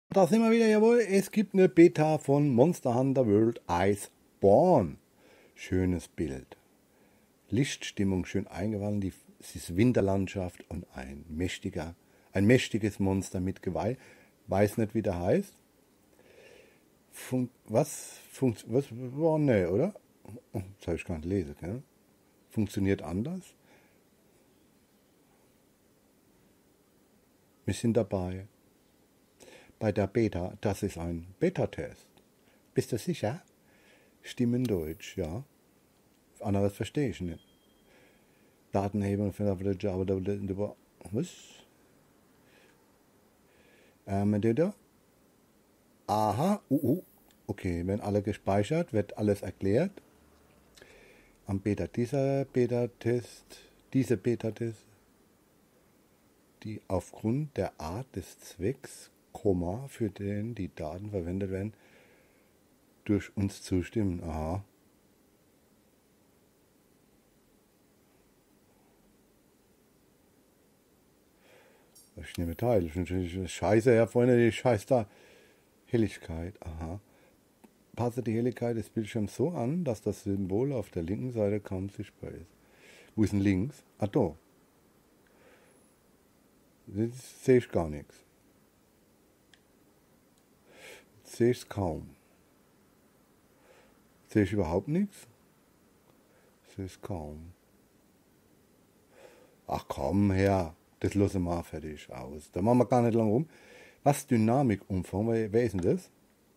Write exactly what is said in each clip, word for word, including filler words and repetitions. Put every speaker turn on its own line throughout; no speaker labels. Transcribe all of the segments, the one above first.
Da sind wir wieder, jawohl. Es gibt eine Beta von Monster Hunter World Iceborne. Schönes Bild. Lichtstimmung schön eingewandelt. Die, es ist Winterlandschaft und ein mächtiger, ein mächtiges Monster mit Geweih. Weiß nicht, wie der heißt. Fun was? Funkt was? Oh, ne, oder? Das habe ich gar nicht lesen, gell? Funktioniert anders. Wir sind dabei. Bei der Beta, das ist ein Beta-Test. Bist du sicher? Stimmen Deutsch, ja. Anderes verstehe ich nicht. Datenhebung für Java, was? Ähm, da? Aha, uh, uh. Okay, wenn alle gespeichert, wird alles erklärt. Am Beta, dieser Beta-Test, diese Beta-Test, die aufgrund der Art des Zwecks, Komma, für den die Daten verwendet werden, durch uns zustimmen. Aha. Ich nehme teil. Scheiße, ja, Freunde, die Scheiß da. Helligkeit, aha. Passe die Helligkeit des Bildschirms so an, dass das Symbol auf der linken Seite kaum sichtbar ist. Wo ist denn links? Ah, da. Jetzt sehe ich gar nichts. Jetzt sehe ich es kaum. Sehe ich überhaupt nichts? Sehe ich es kaum. Ach komm her, das lassen wir fertig aus. Da machen wir gar nicht lang rum. Was Dynamikumfang, wer ist denn das?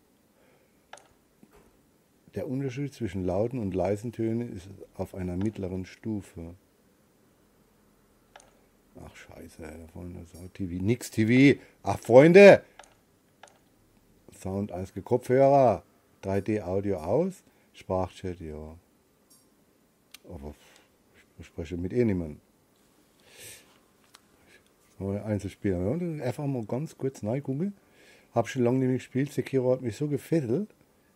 Der Unterschied zwischen lauten und leisen Tönen ist auf einer mittleren Stufe. Ach scheiße, Freunde, Sound T V, nix T V. Ach Freunde! Sound eins Kopfhörer, drei D Audio aus, Sprachchat, ja. Aber ich spreche mit eh niemandem. Einzelspieler. Einfach mal ganz kurz reingucken. Hab schon lange nicht mehr gespielt. Sekiro hat mich so gefesselt.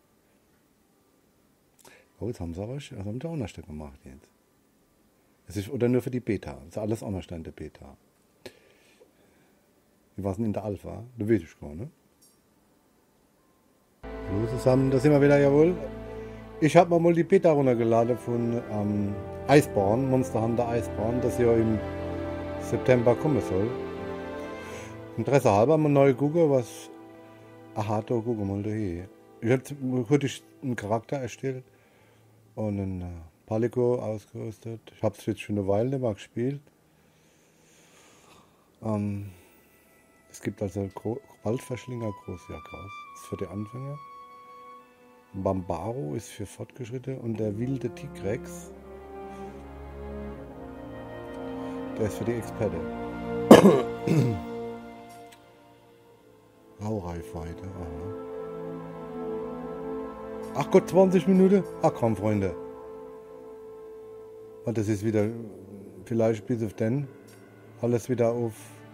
Oh, jetzt haben sie aber was haben sie auch noch gemacht jetzt. Es ist, oder nur für die Beta. Das ist alles anders in der Beta. Wie war es denn in der Alpha? Da weiß ich gar nicht. Hallo zusammen, da sind wir wieder, jawohl. Ich habe mir mal die Beta runtergeladen von ähm, Iceborne, Monster Hunter Iceborne, das ja im September kommen soll. Interesse halber mal neu gucken, was. Aha, da gucken wir mal da hier. Ich habe heute einen Charakter erstellt und einen uh, Palico ausgerüstet. Ich habe es jetzt schon eine Weile nicht mehr gespielt. Ähm, es gibt also Waldverschlinger, Großjagdhaus. Das ist für die Anfänger. Bambaro ist für Fortgeschrittene und der wilde Tigrex, der ist für die Experte. Raureifweite, aha. Ach Gott, zwanzig Minuten? Ach komm, Freunde. Und das ist wieder, vielleicht bis auf den, alles wieder auf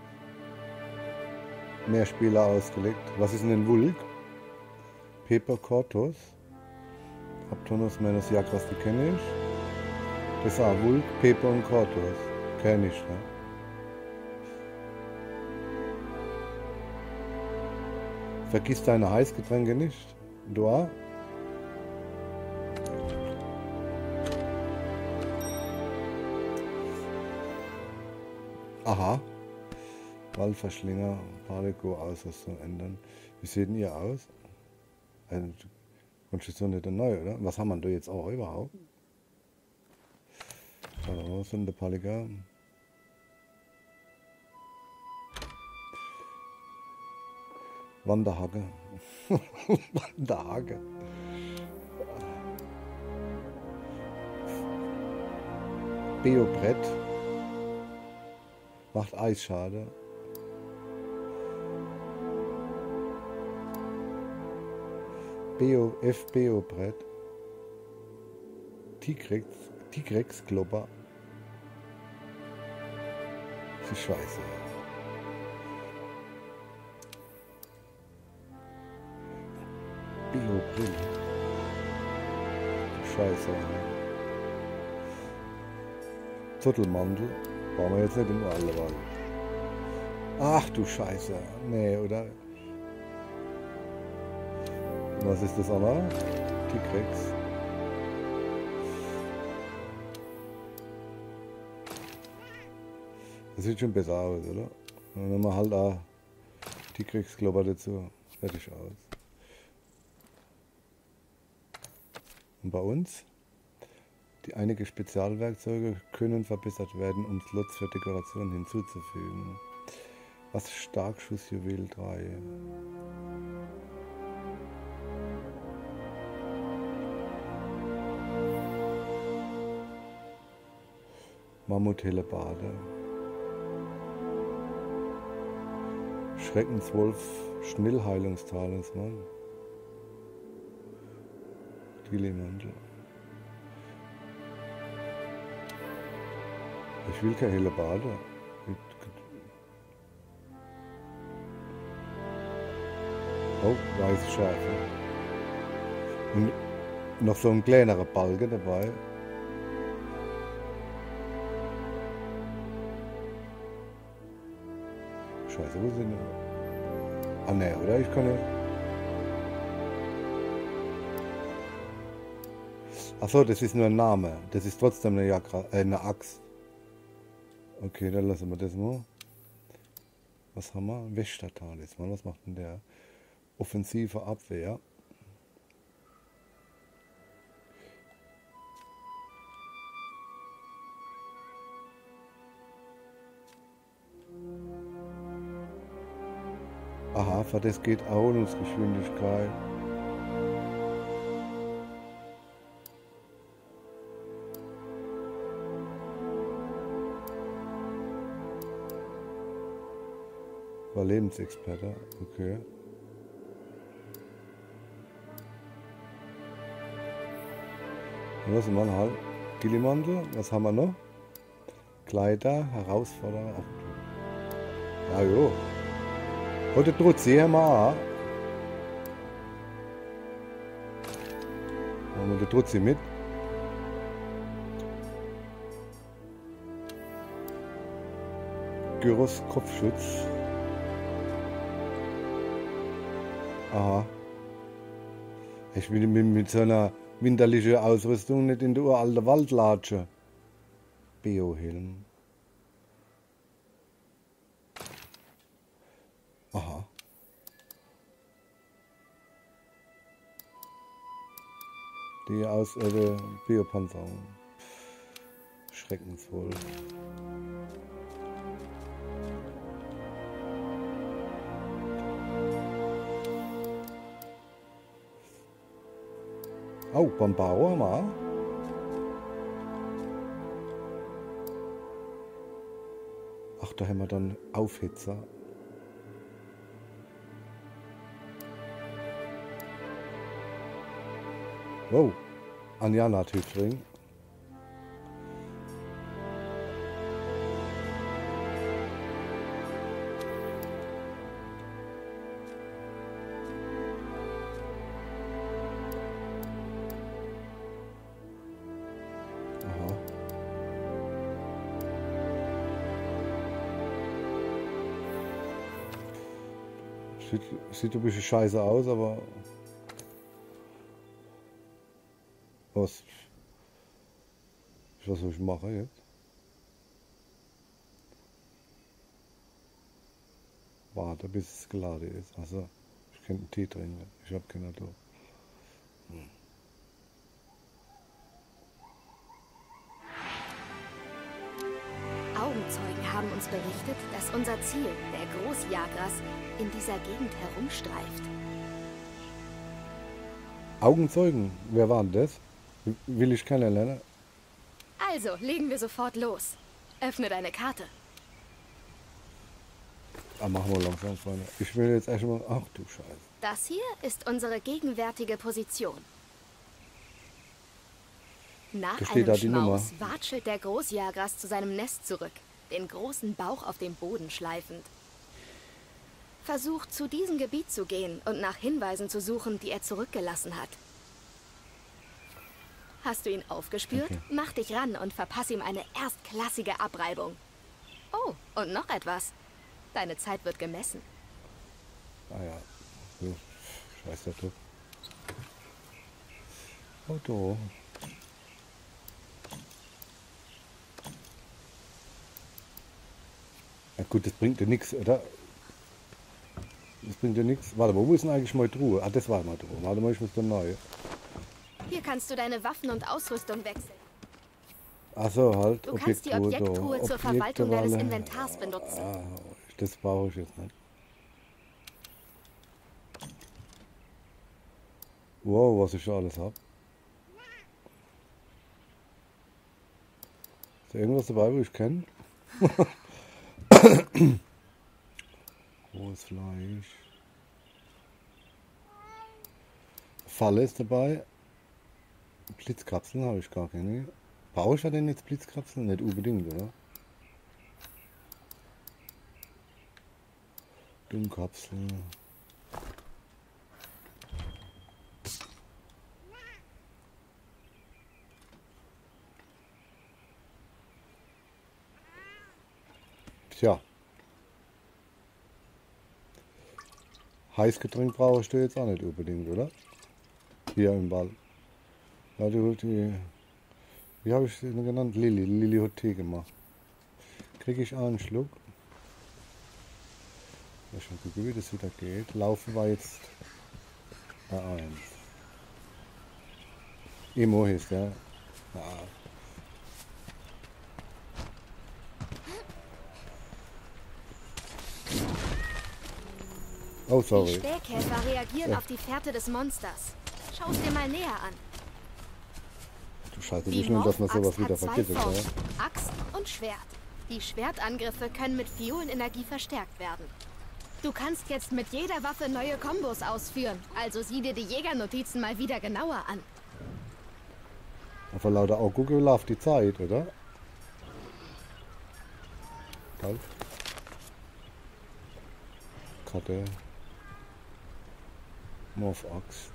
mehr Spieler ausgelegt. Was ist denn ein Vulk? Peper Cortus. Aptonus Menos Jagras, die kenne ich. Das ist auch Vulk, Peper und Cortus. Kenne ich, ne? Vergiss deine Heißgetränke nicht. Du auch? Aha. Waldverschlinger, Palico, Ausrüstung ändern. Wie seht denn ihr aus? Also, Konstruktion nicht neu, oder? Was haben wir da jetzt auch überhaupt? So, sind der Palico. Wanderhacke. Wanderhacke. Beobrett. Macht Eisschade. Beo, F. Beobrett. Tigrex, Tigrex Globber. Das ist scheiße. Bio-Brill. Scheiße. Zottelmantel. Brauchen wir jetzt nicht im Allewald. Ach du Scheiße. Nee, oder? Was ist das andere? T-Rex. Das sieht schon besser aus, oder? Und dann machen wir halt auch T-Rex-Klopper dazu. Fertig aus. Und bei uns? Die einige Spezialwerkzeuge können verbessert werden, um Slots für Dekoration hinzuzufügen. Was Starkschussjuwel drei. Mammuthellebarde. Schreckenswolf Schnellheilungstalisman. Gillimantel. Ich will keine Hellebarde. Oh, weiße Schafe. Und noch so ein kleinerer Balken dabei. Scheiße, wo sind die? Ah ne, oder? Ich kann ja... Achso, das ist nur ein Name. Das ist trotzdem eine, Jagd, äh, eine Axt. Okay, dann lassen wir das mal. Was haben wir? Wächtertalisman. Was macht denn der? Offensive Abwehr. Aha, für das geht Erholungsgeschwindigkeit. War Lebensexperte, okay. Was machen wir halt? Gillimantel, was haben wir noch? Kleider, Herausforderer. Ja, jo. Heute droht sie mal. Machen wir die Trutzi mit. Gyros Kopfschutz. Aha. Ich will mit, mit so einer winterlichen Ausrüstung nicht in der uralten Wald latschen. Biohelm. Aha. Die aus äh, der Biopanzerung. Schreckensvoll. Oh, beim Bauer mal. Ach, da haben wir dann Aufhitzer. Wow, Anjana Tüftring. Sieht, sieht ein bisschen scheiße aus, aber was, was soll ich machen jetzt? Warte, bis es geladen ist. Also, ich könnte einen Tee trinken. Ich habe keinen da. Hm.
Augenzeugen haben uns berichtet, dass unser Ziel, der Großjagras, in dieser Gegend herumstreift.
Augenzeugen? Wer war denn das? Will ich kennenlernen?
Also, legen wir sofort los. Öffne deine Karte.
Ah, machen wir langsam, Freunde. Ich will jetzt erstmal... Ach du Scheiße.
Das hier ist unsere gegenwärtige Position. Nach
Da steht
einem
da die Nummer.
Schmaus watschelt der Großjagras zu seinem Nest zurück, den großen Bauch auf dem Boden schleifend. Versucht, zu diesem Gebiet zu gehen und nach Hinweisen zu suchen, die er zurückgelassen hat. Hast du ihn aufgespürt?
Okay.
Mach dich ran und verpass ihm eine erstklassige Abreibung. Oh, und noch etwas. Deine Zeit wird gemessen.
Ah ja. So. Scheiß der Typ. Oh, da. Ja gut, das bringt dir nichts, oder? Das bringt dir nichts. Warte mal, wo ist denn eigentlich meine Truhe? Ah, das war meine Truhe. Warte mal, ich muss da neu.
Hier kannst du deine Waffen und Ausrüstung wechseln.
Achso, halt.
Du kannst die Objekttruhe zur Verwaltung deines Inventars benutzen.
Ah, das brauche ich jetzt nicht. Wow, was ich schon alles habe. Ist da irgendwas dabei, wo ich kenne? Rohes Fleisch. Falle ist dabei. Blitzkapseln habe ich gar keine. Brauche ich ja denn jetzt Blitzkapseln? Nicht unbedingt, oder? Düngkapseln. Tja. Heißgetränk brauche ich da jetzt auch nicht unbedingt, oder? Hier im Ball. Ja, die, die, wie habe ich sie denn genannt? Lilly. Lilly hat Tee gemacht. Kriege ich einen Schluck. Ja, schon gucken, wie das wieder geht. Laufen war jetzt bei eins. Emo hieß der. Ja. Oh, sorry.
Die Spähkäfer reagieren
Ja.
auf die Fährte des Monsters. Schau es dir mal näher an.
Du Scheiße,
Die
wie schnell, dass man sowas
Morph-Axt
wieder
hat zwei
vergisst, ja?
Formen, Axt und Schwert. Die Schwertangriffe können mit Fiolenenergie verstärkt werden. Du kannst jetzt mit jeder Waffe neue Kombos ausführen, also sieh dir die Jägernotizen mal wieder genauer an.
Einfach lauter Augucke läuft die Zeit, oder? Halt. Karte. Morph-Axt.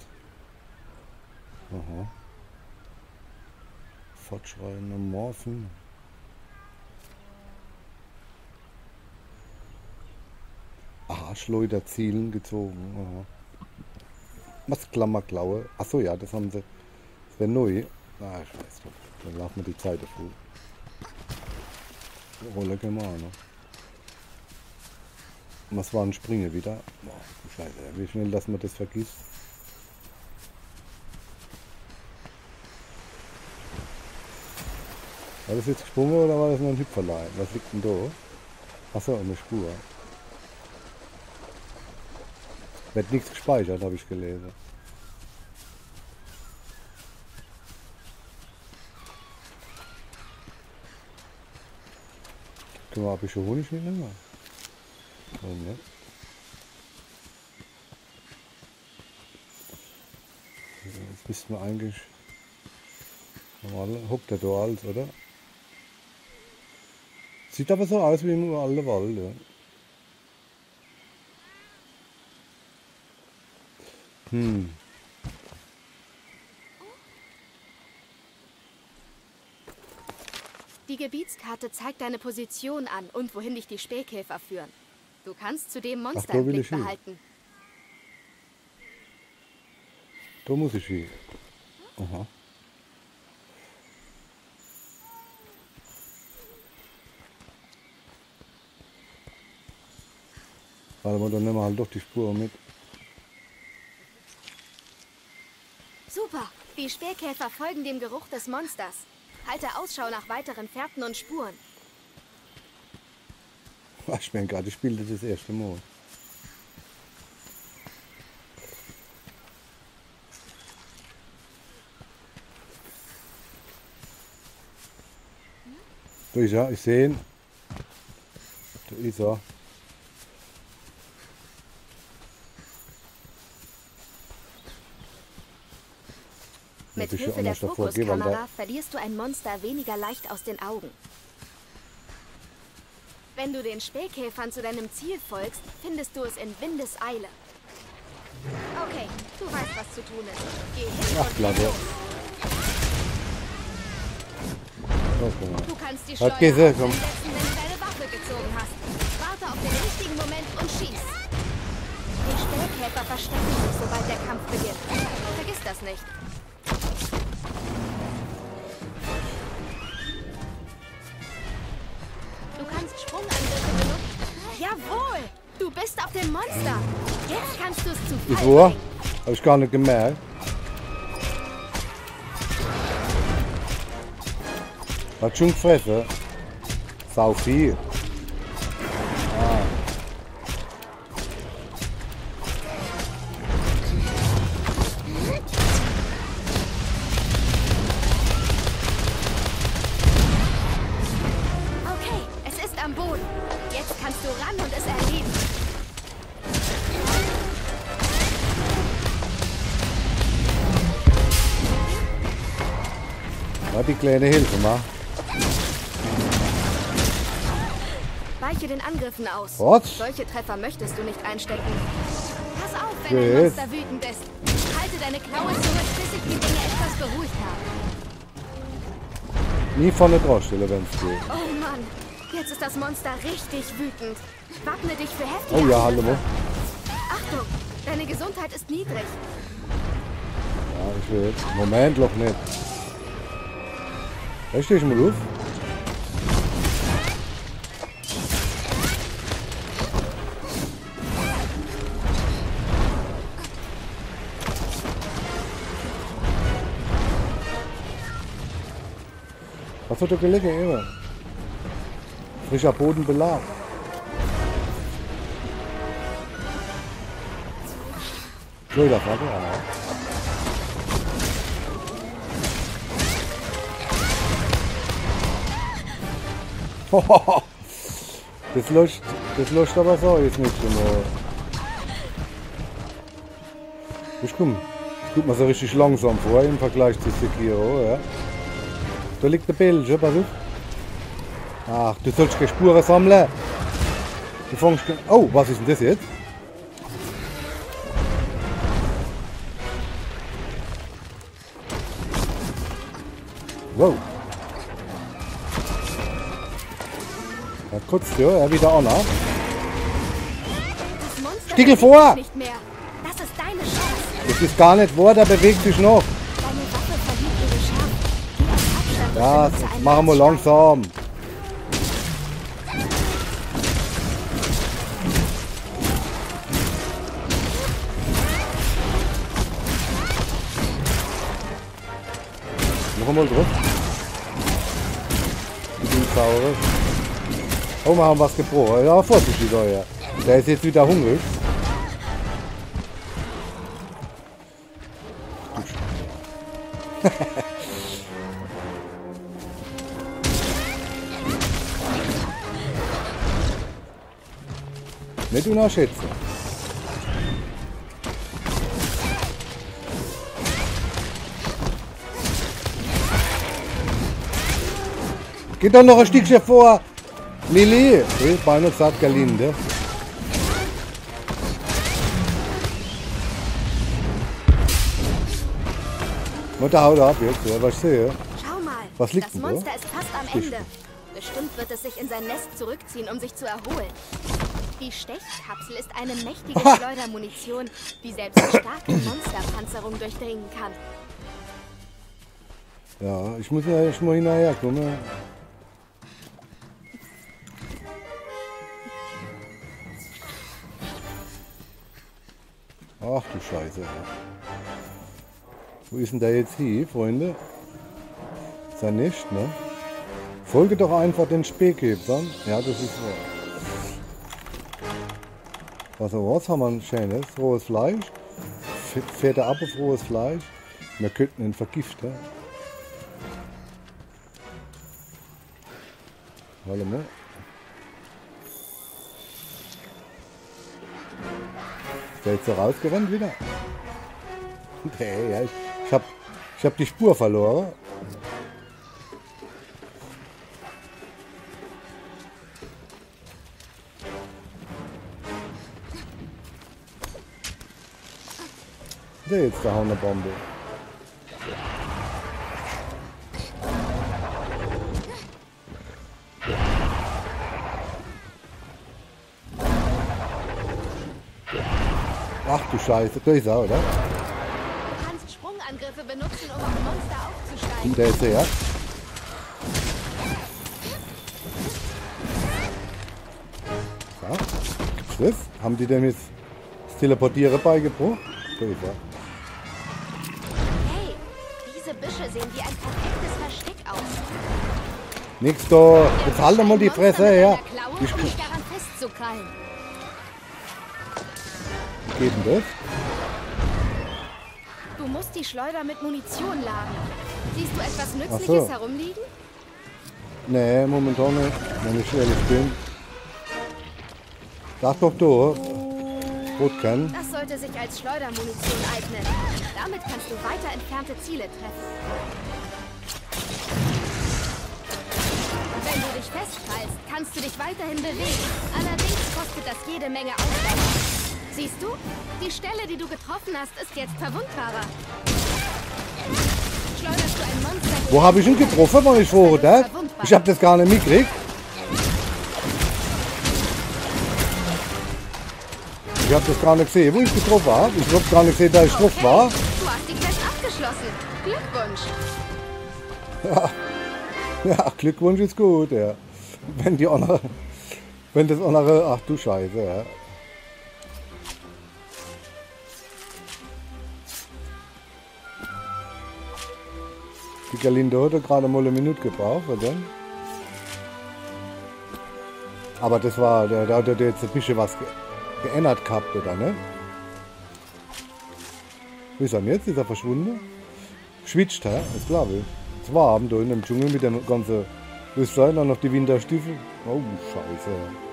Aha. Fortschreitende Morphen. Aha, Schleuder zielen gezogen. Aha. Was Klammerklaue? Achso, ja, das haben sie. Das wäre neu. Ah, ich weiß nicht. Dann laufen wir die Zeit dafür. Rolle gehen wir auch noch. Was war ein Springe wieder? Boah, Scheiße, wie schnell, dass man das vergisst. War das jetzt gesprungen oder war das nur ein Hüpferlein? Was liegt denn da? Achso, eine Spur. Wird nichts gespeichert, habe ich gelesen. Können wir, ob ich schon Honig mitnehmen? Warum nicht? Jetzt müssten wir eigentlich normal hockt der da alles, oder? Sieht aber so aus wie im alten Wald, ja. Hm.
Die Gebietskarte zeigt deine Position an und wohin dich die Spähkäfer führen. Du kannst zudem Monster
Ach, da
im
will
Blick
ich hin.
behalten.
Da muss ich hin. Aha. Warte mal, dann nehmen wir halt doch die Spur mit.
Super! Die Spähkäfer folgen dem Geruch des Monsters. Halte Ausschau nach weiteren Fährten und Spuren.
Ich meine gerade, ich spiele das erste Mal. Da ist er, ich sehe ihn. Da ist er.
Mit
Muss ich
Hilfe
auch
der
noch davor gehen, weil
Fokuskamera
da-
verlierst du ein Monster weniger leicht aus den Augen. Wenn du den Spähkäfern zu deinem Ziel folgst, findest du es in Windeseile. Okay, du weißt, was zu tun ist. Geh hin
Ach,
und
klar,
leg
ja.
los.
Okay.
Du kannst die
Hat
Schleuder
gesagt, komm.
einsetzen, wenn du deine Waffe gezogen hast. Warte auf den richtigen Moment und schieß. Die Spähkäfer verstecken sich, sobald der Kampf beginnt. Vergiss das nicht. zu
Ist
Fall
wahr?
bringen.
Hab ich gar nicht gemerkt. Hat schon gefressen. Sau viel. Ah.
Okay, es ist am Boden. Jetzt kannst du ran und es erledigen.
Ja, die kleine Hilfe mal.
Weiche den Angriffen aus.
Was?
Solche Treffer möchtest du nicht einstecken. Pass auf, wenn
Yes.
ein Monster wütend ist. Halte deine Klaue zurück, bis sich die Dinge etwas beruhigt haben.
Nie vorne draufstellen, wenn es geht.
Oh Mann, jetzt ist das Monster richtig wütend. Wappne dich für heftige
Oh ja, hallo.
Angriffe. Achtung, deine Gesundheit ist niedrig.
Ja, ich will. Moment, noch nicht. Da stehe ich mal auf. Was hat da gelegen, immer? Frischer Bodenbelag. So, da war der. Das löscht, das löscht aber so jetzt nicht immer. Ich komm, das kommt mir so richtig langsam vor im Vergleich zu Sekiro, ja. Da liegt der Belge, pass auf. Ach, du sollst keine Spuren sammeln. Du fängst. Oh, was ist denn das jetzt? Wow. Er kotzt ja, er wieder an.
Das Monster
Stickel
bewegt
vor!
sich nicht mehr. Das ist deine Chance.
Das ist gar nicht wahr, der bewegt sich noch.
Deine Waffe verliert ihre Schärfe. Geh auf Abstand und
Ja,
benutze
das
einen
machen wir
Netzstein.
langsam. Noch einmal drauf. Die Dinosaurier. Oh, wir haben was gebrochen. Ja, vorsichtig da, ja. Der ist jetzt wieder hungrig. Nicht unterschätzen. Geht doch noch ein Stückchen vor. Lili. Okay, Beine sagt Galinde. Mutter, haut ab jetzt, ja, was ich sehe.
Schau mal,
Was liegt
das
denn da?
Monster ist fast am
Sticht.
Ende. Bestimmt wird es sich in sein Nest zurückziehen, um sich zu erholen. Die Stechkapsel ist eine mächtige
Aha.
Schleudermunition, die selbst starke Monsterpanzerung durchdringen kann.
Ja, ich muss ja ich muss hinterher kommen. Ach du Scheiße. Wo ist denn der jetzt hier, Freunde? Ist er nicht, ne? Folge doch einfach den Speckgebern. Ja, das ist wahr. Also was haben wir ein schönes? Rohes Fleisch. F- Fette ab auf rohes Fleisch. Wir könnten ihn vergiften. Warte mal. Ist der jetzt so rausgerannt wieder? Nee, ja, ich, ich hab, ich hab die Spur verloren. Der jetzt da eine Bombe. Ach du Scheiße, da ist er, oder?
Du kannst Sprungangriffe benutzen, um auf Monster aufzusteigen.
Und der ist er. Ja. Das? Haben die denn jetzt. Ist Teleportieren beigebracht. Da ist er.
Hey, diese Büsche sehen wie ein perfektes Versteck aus.
Nix da. Jetzt halt doch mal die Fresse her.
Ich um mich daran festzukrallen.
Wie geht denn das?
Du musst die Schleuder mit Munition laden. Siehst du etwas Nützliches
so.
herumliegen?
Nee, momentan nicht, wenn ich ehrlich bin. Sag doch du. Gut kennen.
Das sollte sich als Schleudermunition eignen. Damit kannst du weiter entfernte Ziele treffen. Wenn du dich festkrallst, kannst du dich weiterhin bewegen. Allerdings kostet das jede Menge Ausdauer. Siehst du? Die Stelle, die du getroffen hast, ist jetzt verwundbarer. Schleuderst du ein Monster...
Wo habe ich ihn getroffen, war ich vorher da? Ich habe das gar nicht mitgekriegt. Ich habe das gar nicht gesehen, wo ich getroffen habe. Ich habe gar nicht gesehen, dass ich
Okay,
drauf war.
du hast die Quest abgeschlossen. Glückwunsch.
Ja, Glückwunsch ist gut, ja. Wenn die andere, wenn das andere, ach du Scheiße, ja. Die Galinde hat gerade mal eine Minute gebraucht, oder? Aber das war, da da hat er jetzt ein bisschen was ge geändert gehabt, oder ne? Wie ist er denn jetzt? Ist er verschwunden? Schwitzt, hä? Das glaube ich. Es war Abend da in dem Dschungel mit den ganzen, wie ist sein, dann noch die Winterstiefel. Oh, Scheiße.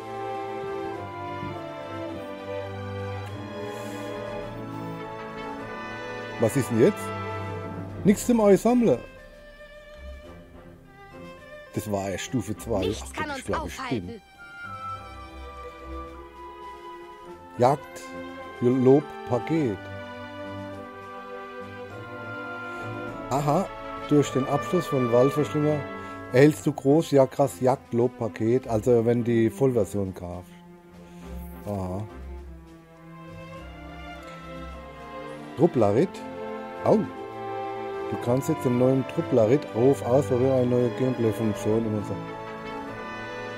Was ist denn jetzt? Nichts zum Einsammeln. Das war ja Stufe zwei.
Nichts
Ach,
kann
das
uns
glaube ich
aufhalten.
stimmt. Jagd, Lob, Paket. Aha, durch den Abschluss von Waldverschlinger erhältst du Großjagras Jagdlob-Paket, also wenn die Vollversion kaufst. Aha. Trupplerit. Oh. Du kannst jetzt den neuen Trupplerit auf ausprobieren, eine neue Gameplay-Funktion in unser.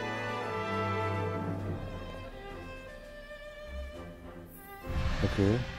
Okay.